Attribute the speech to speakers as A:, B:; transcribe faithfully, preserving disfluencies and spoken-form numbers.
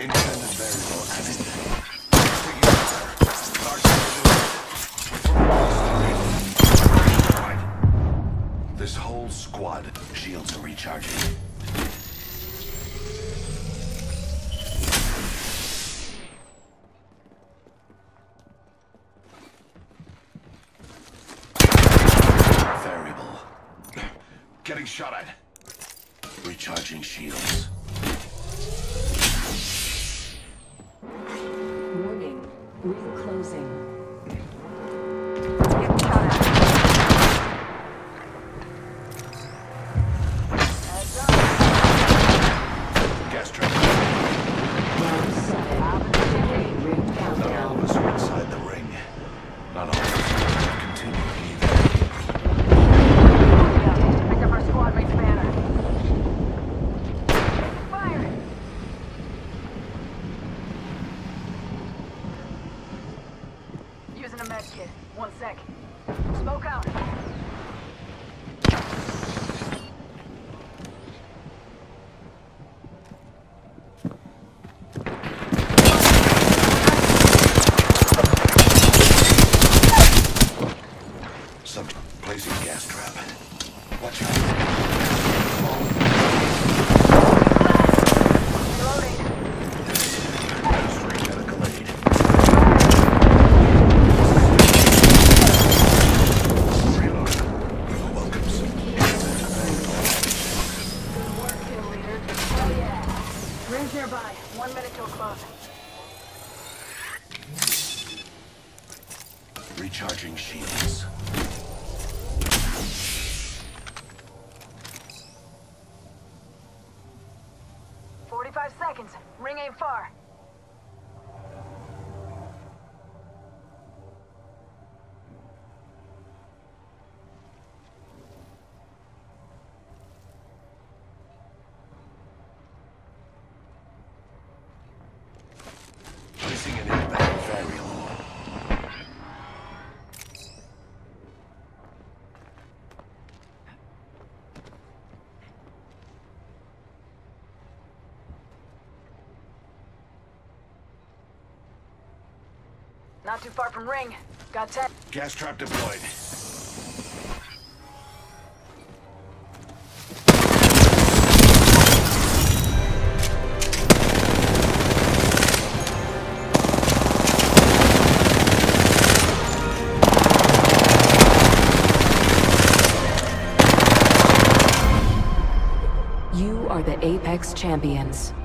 A: Independent variable added. Taking fire. Large right. This whole squad. Shields are recharging. Variable. Getting shot at. Recharging shields.
B: Warning. Ring closing.
C: Getting shot at. Heads up.
A: Gas trap.
B: Round seven. Decade ring
A: Not all
B: countdown.
A: of us are inside the ring. Not all of us will continue either.
C: Yeah, picked up our squad mate's banner. Fire! Using a med kit. One sec. Smoke out.
A: Subject placing gas trap. Watch out.
C: Reloading.
A: Administering medical aid. Reload. Welcomes.
C: Good work, kill leader. Oh yeah. Rings nearby. One minute till close.
A: Recharging shields.
C: Forty-five seconds. Ring ain't far.
A: Placing an independent variable.
C: Not too far from ring. Got ten.
A: Gas trap deployed.
B: You are the Apex Champions.